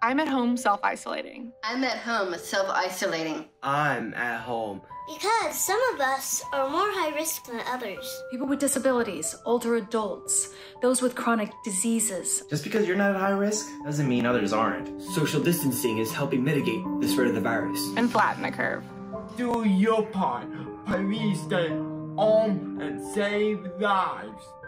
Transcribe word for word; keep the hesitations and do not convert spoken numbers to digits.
I'm at home self-isolating. I'm at home self-isolating. I'm at home. Because some of us are more high risk than others. People with disabilities, older adults, those with chronic diseases. Just because you're not at high risk doesn't mean others aren't. Social distancing is helping mitigate the spread of the virus. And flatten the curve. Do your part. Please stay home and save lives.